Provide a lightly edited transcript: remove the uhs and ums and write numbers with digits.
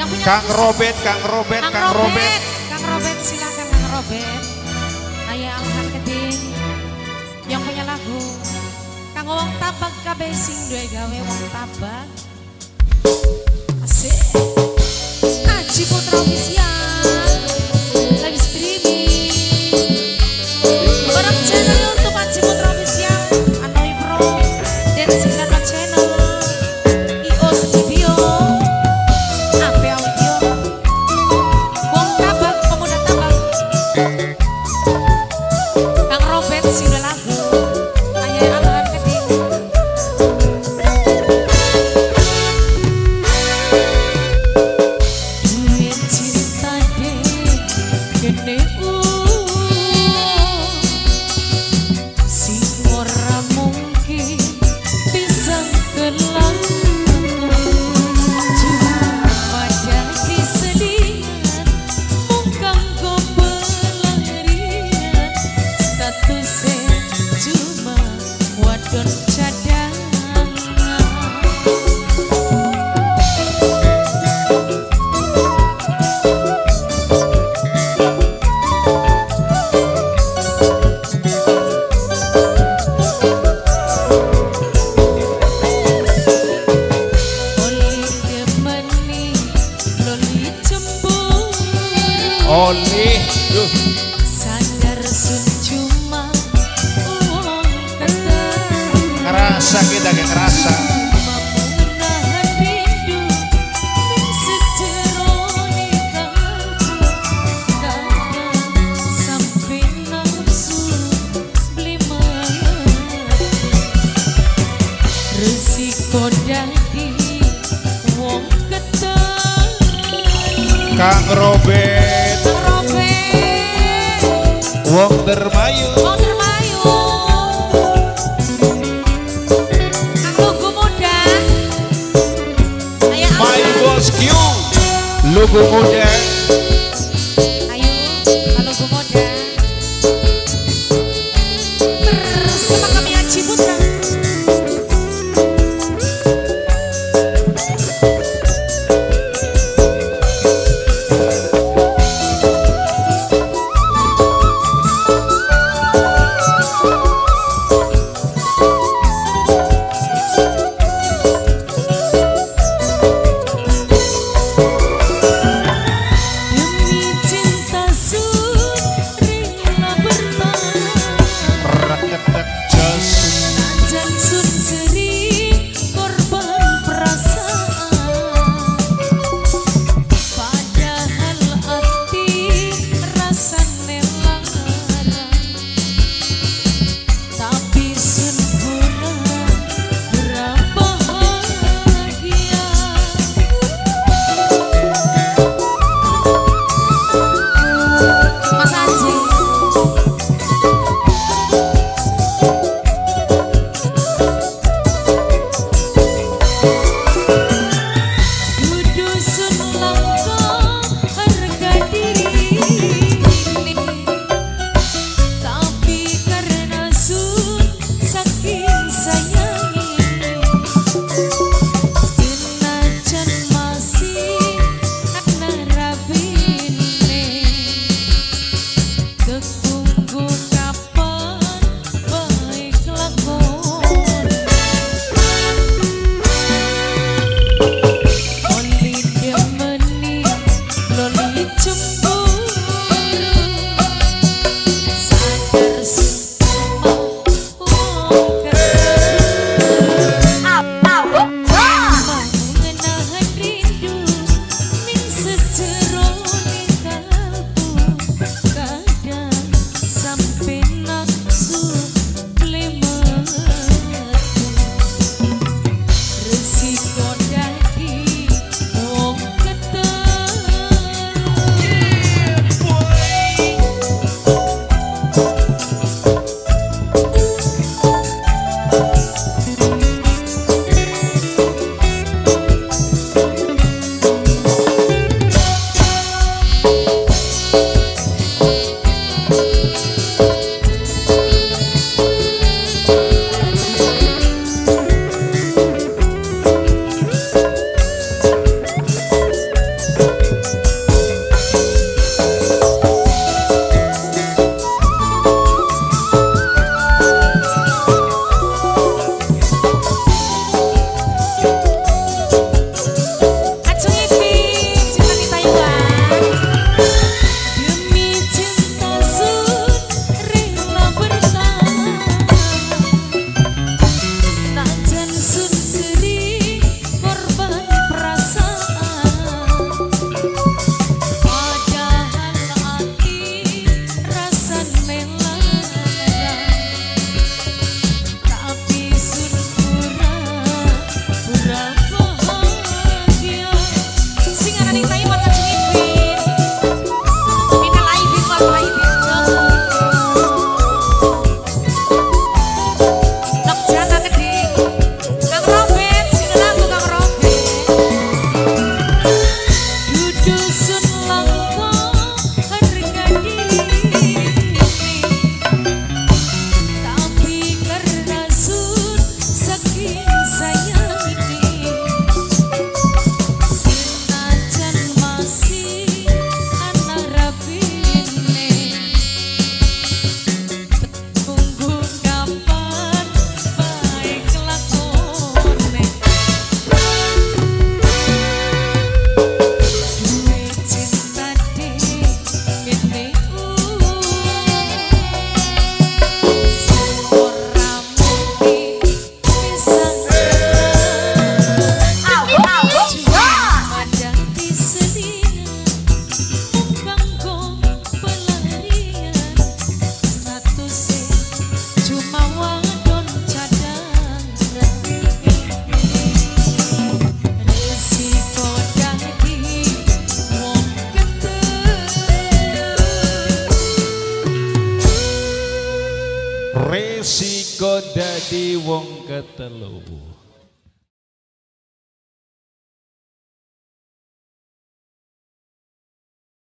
Kang Robert, Kang Robert, Kang Robert. Kang Robert, silakan Kang Robert. Ayah Alhan Keding yang punya lagu. Kang Wong Tabak kabeh sing duwe gawe wong tabak. Asik. Aji Putra Official live streaming. Barang channel YouTube Aji Putra Official, Anoy Pro, dan 94 channel. IO Studio. Ape Audio. Wong Tabak, pemuda tabak. Kang Robert sing duwe lagu. Ayah Alhan Keding. Duit cinta dek gede sing ora mungkin bisa kelang. Cuma jadi sedihan mung kanggo pelarian. Statusnya cuma wadon cadangan. Oli demeni loli cemburu. Oli, duh, Sadar sun cuma uang ketemu. ngerasa kita kayak ngerasa. Mampu nahan rindu ning sejerone kalbu. Kadang sampai nafsu beli mati. Resiko dadi wong ketemu. Kang Robert, Robert Wong Dermayu. Wong Dermayu. Kang Lugu Muda. Ayah My Boss Q, Lugu Muda. Ayo, Kang Lugu Muda. Bersama kami Aji Putra. Resiko dadi wong ketelu.